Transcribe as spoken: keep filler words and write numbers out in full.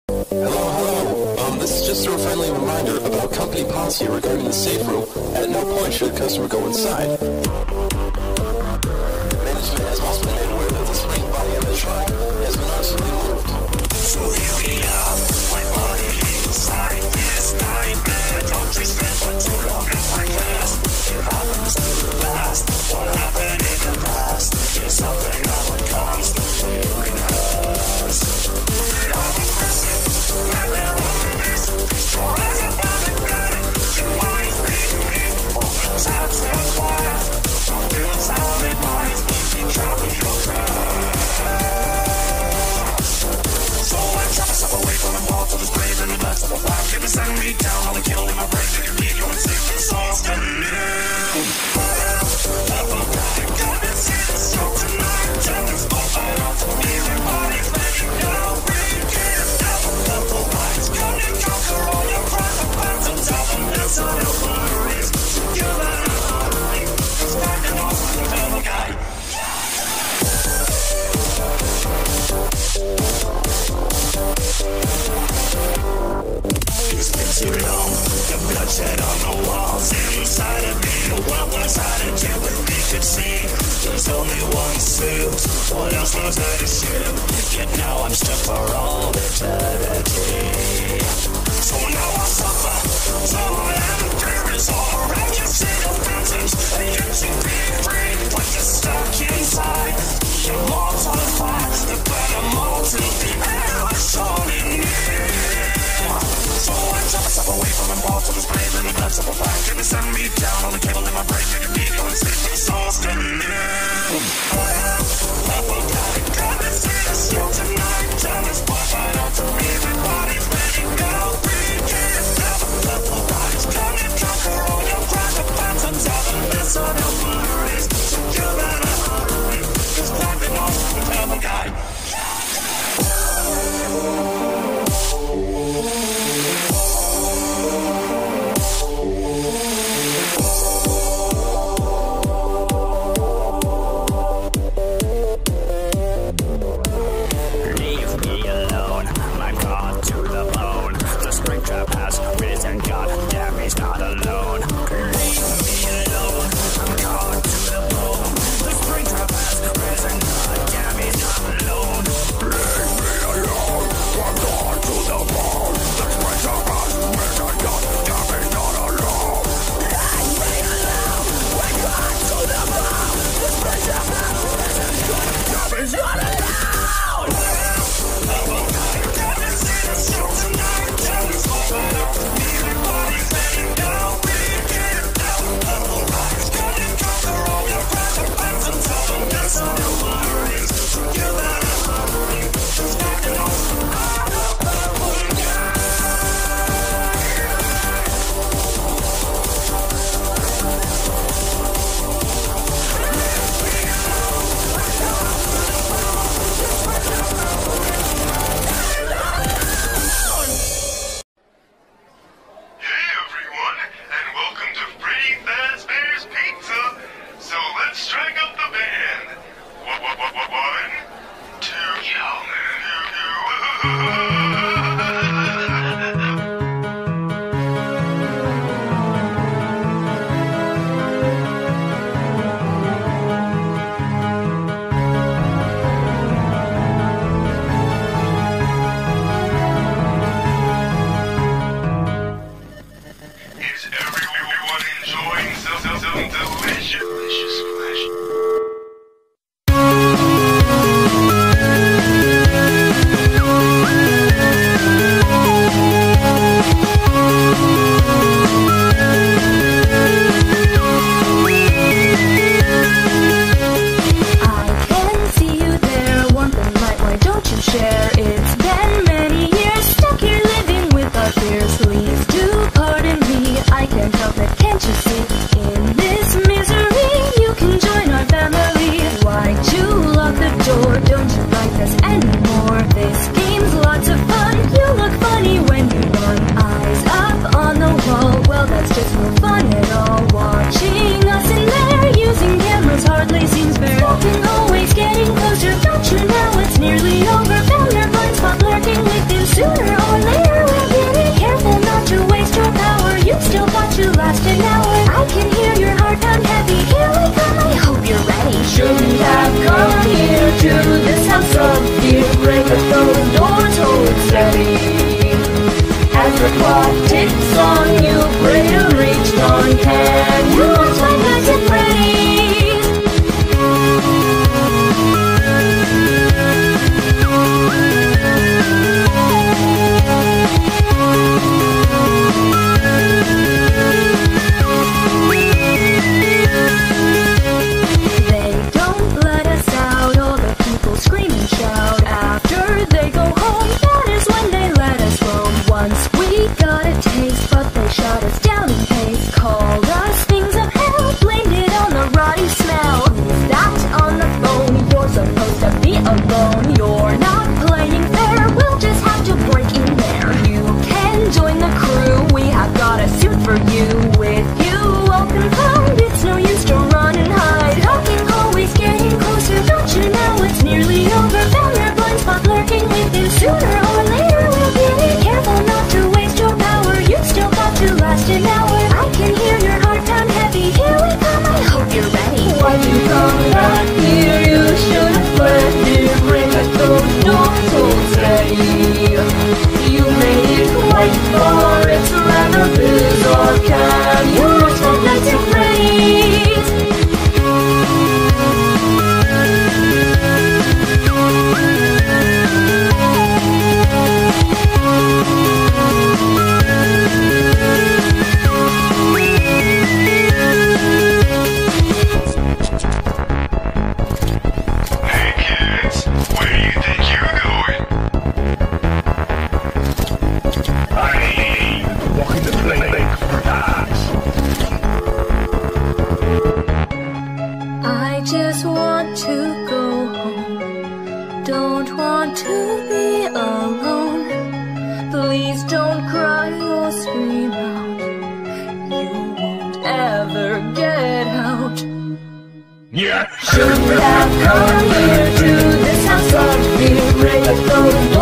Hello, hello. Um, this is just a friendly reminder about company policy regarding the safe room. At no point should a customer go inside. Management has also been made aware that the spring body of the truck has been unsuitably moved. So here we are, my body inside this nightmare. Don't you spend for too long in my class. It happens to the past. What happened in the past is something I would constantly rehearse. I'm aggressive, and they're on this. Sure as a public planet, you might be me. Open tabs and quiet. Don't feel solid minds, keep dropping your grass. So I chop myself away from the wall to this grave in the dust of a black. If it's sending me down, I'll kill in my brain. They can leave you and take the sauce to me. Got me see the show tonight. Tell me what's going on for me. Everybody's ready to go. Bring it down. Purple lights. Come and conquer all your private plans. And tell them it's all your worries. You better hurry. It's backing off the devil guy. It's been too long, the bloodshed on the walls inside of me. The world was hiding till we could see. There's only one suit, what else was there to shoot? Yet now I'm stuck for all eternity. So now I suffer, so I am curious all around you. See the fountains, and yet you be free. But you're stuck inside, your walls on fire. The burn them all to the air I surely need. So I chop myself away from the ball to this grave in the depths of a black. Give me send me down on the cable in my brain. You can leave your sleep for the souls to me. I am level guy. Come and see the show tonight. Tell us what I know to me. Everybody's ready to go. Bring it down. Purple lights. Come and conquer all your private plans. And tell them this are no worries. So you better hurry. Cause blacking off the devil guy. Yeah. Should have come here to this house of beer.